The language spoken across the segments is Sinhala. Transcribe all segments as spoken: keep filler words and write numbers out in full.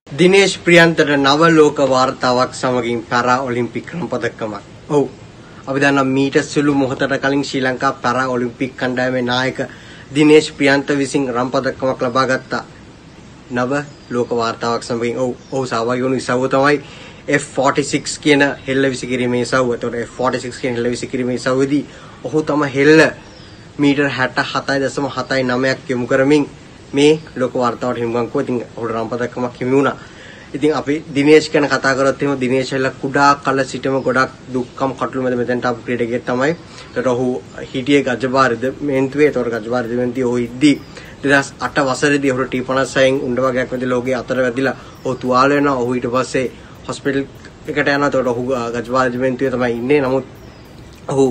දිනේෂ් ප්‍රියන්තට නව ලෝක වාර්තාවක් සමගින් පැරා ඔලිම්පික් රම්පදක්කමක්. ඔව්. අපි දන්නවා මීට සුළු මොහොතකට කලින් ශ්‍රී ලංකා පැරා ඔලිම්පික් කණ්ඩායමේ නායක දිනේෂ් ප්‍රියන්ත විසින් රම්පදක්කමක් ලබා ගත්තා. නව ලෝක වාර්තාවක් සමගින් ඔව් ඔව් සහභාගී වුණු ඉසව්ව තමයි F forty-six කියන හෙල්ල විසිකිරීමේ ඉසව්ව. ඒතකොට F forty-six කියන හෙල්ල විසිකිරීමේ ඉසව්වේදී ඔහු තම හෙල්ල මීටර් හැත්තෑ හතයි දශම හතයි නවයක් යොමු කරමින් මේ ලෝක වාර්තාවට හිමිකම් කළා. ඉතින් ඔහුට රම්පදක්කමක් හිමි වුණා. ඉතින් අපි දිනේෂ් ගැන කතා කරොත් එහෙම දිනේෂ් හෙල්ල කුඩා කල සිටම ගොඩක් දුක්ඛම් කටළු මැද මෙතෙන්ට ආපු ක්‍රීඩකයෙක් තමයි. ඒතකොට ඔහු හිටියේ ගජබාරද මේන්තුවේ. ඒතකොට ගජබාරද මේන්තුවේ ඔහු ඉද්දි දෙදහස් අට වසරේදී ඔහුට T fifty-six උණ්ඩ වගේක් වැදී ලෝකයේ අතර වැදිලා ඔහු තුවාල වෙනවා. ඔහු ඊට පස්සේ හොස්පිටල් එකට යනවා. ඒතකොට ඔහු ගජබාරද මේන්තුවේ තමයි ඉන්නේ. නමුත් ඔහු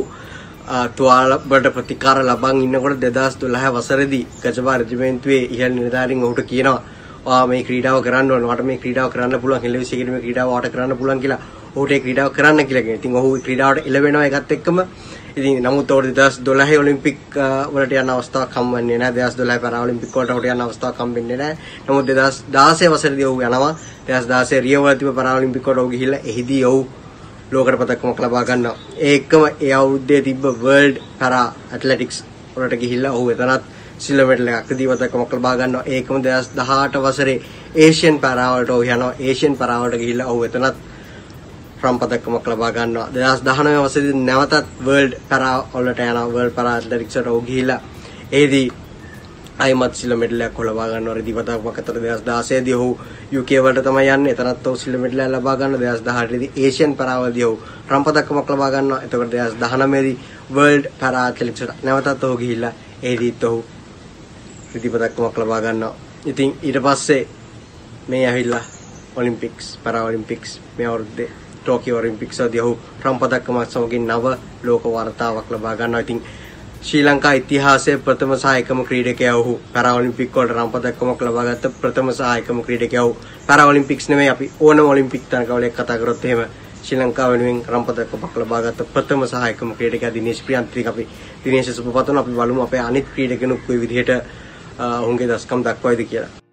තුවාල වලට ප්‍රතිකාර ලබන් ඉන්නකොට දෙදහස් දොළහ වසරේදී ගජබා රෙජිමෙන්තුවේ ඉහළ නිලධාරීන් ඔහුට කියනවා ඔයා මේ ක්‍රීඩාව කරන්න ඕන. වට මේ ක්‍රීඩාව කරන්න පුළුවන්. හෙළ විසිකිරීමේ මේ ක්‍රීඩාව වට කරන්න පුළුවන් කියලා ඔහුට ඒ ක්‍රීඩාව කරන්න කියලා කියනවා. ඉතින් ඔහු ක්‍රීඩාවට එළවෙනවා ඒකත් එක්කම. ඉතින් නමුත් ඔහුට දෙදහස් දොළහ ඔලිම්පික් වලට යන අවස්ථාවක් හම් වෙන්නේ නැහැ. දෙදහස් දොළහ පැරා ඔලිම්පික් වලට ඔහුට යන අවස්ථාවක් හම් වෙන්නේ නැහැ. නමුත් දෙදහස් දාසය වසරේදී ඔහු යනවා. දෙදහස් දාසය රියෝ වල තිබ්බ පැරා ඔලිම්පික් වලට ඔහු ගිහිල්ලා එහිදී ඔහු ලෝක පදක්කමක් ලබා ගන්නවා. ඒ එක්කම ඒ අවුරුද්දේ තිබ්බ වර්ල්ඩ් පැරා ඇත්ලටික්ස් වලට ගිහිල්ලා ඔහු එතනත් සිල්වර් මෙඩල් එකක් දී පදක්කමක් ලබා ගන්නවා. ඒ එක්කම දෙදහස් දහඅට වසරේ ඒෂියන් පැරා වලට ඔහු යනවා. ඒෂියන් පැරා වලට ගිහිල්ලා ඔහු එතනත් රම් පදක්කමක් ලබා ගන්නවා. දෙදහස් දහනවය වසරේදී නැවතත් වර්ල්ඩ් පැරා වලට යනවා. වර්ල්ඩ් පැරා ඇත්ලටික්ස් වලට ඔහු ගිහිල්ලා එහිදී අයිමත් සිල්වර් මෙඩල් එකක් ලබා ගන්නවා. රිදී පදක්කමක් අතර දෙදහස් දාසය දී ඔහු U K වලට තමයි යන්නේ. එතනත් ඔහු සිල්වර් මෙඩල් එකක් ලබා ගන්නවා. දෙදහස් දහඅට දී ඒෂියන් පැරා වලදී ඔහු රම් පදක්කමක් ලබා ගන්නවා. එතකොට දෙදහස් දහනවය දී වර්ල්ඩ් පැරා ඇත්ලටික්ස් වලට නැවතත් ඔහු ගිහිල්ලා එහිදීත් ඔහු රිදී පදක්කමක් ලබා ගන්නවා. ඉතින් ඊට පස්සේ මේ ඇවිල්ලා ඔලිම්පික්ස් පැරා ඔලිම්පික්ස් මේ අවුරුද්දේ ටෝකියෝ ඔලිම්පික්ස් වලදී ඔහු රම් පදක්කමක් සමගින් නව ලෝක වාර්තාවක් ලබා ගන්නවා. ඉතින් ශ්‍රී ලංකා ඉතිහාසයේ ප්‍රථම සහ එකම ක්‍රීඩකයා ඔහු පැරා ඔලිම්පික් වලට රම් පදක්කමක් ලබා ගත්ත ප්‍රථම සහ එකම ක්‍රීඩකයා ඔහු. පැරා ඔලිම්පික්ස් නෙමෙයි අපි ඕනම ඔලිම්පික් තරගවලයක් කතා කරොත් එහෙම ශ්‍රී ලංකාව වෙනුවෙන් රම් පදක්කමක් ලබා ගත්ත ප්‍රථම සහ එකම ක්‍රීඩකයා දිනේෂ් ප්‍රියන්ත. අපි දිනේෂ් සුබපතන අපි බලමු අපේ අනිත් ක්‍රීඩකෙනුත් කොයි විදිහට ඔවුන්ගේ දස්කම් දක්වයිද කියලා.